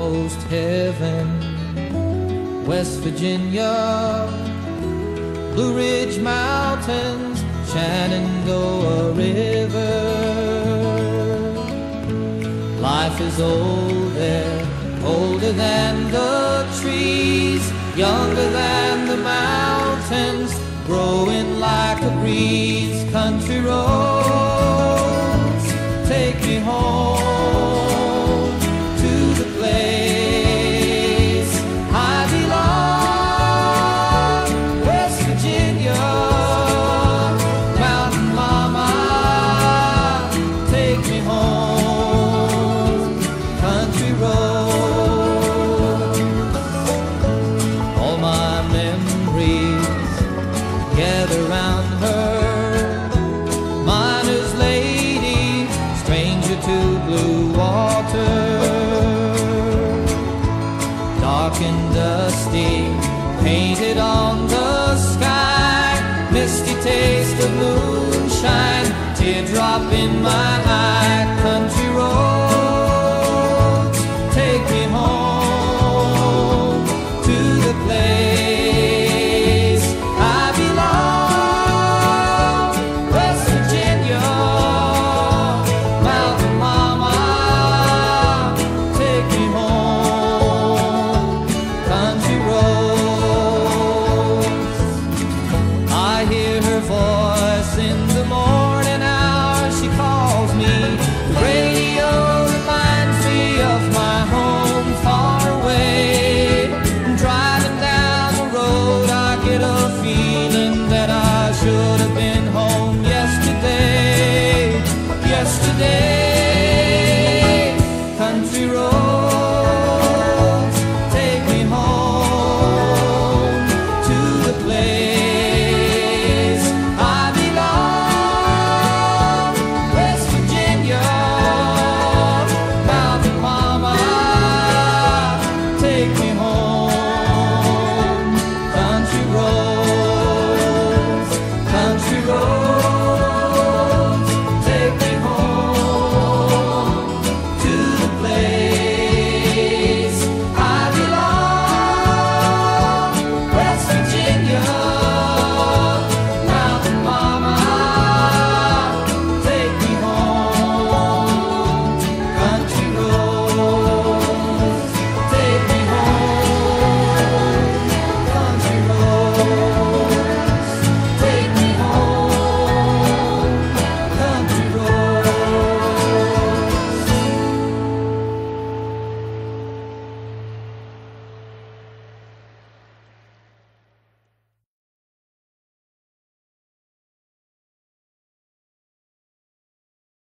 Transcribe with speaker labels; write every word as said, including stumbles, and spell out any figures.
Speaker 1: almost heaven. West Virginia, Blue Ridge Mountains, Shenandoah River. Life is old there, older than the trees, younger than the mountains, growing like a breeze. Country roads take me home to the place I belong. West Virginia, Mountain Mama, take me home. Country roads, all my memories gather round her. Miner's lady, stranger to blue water. Dark and dusty, painted on the sky. Misty taste of moonshine, teardrop in my eye. Country roads take me home to the place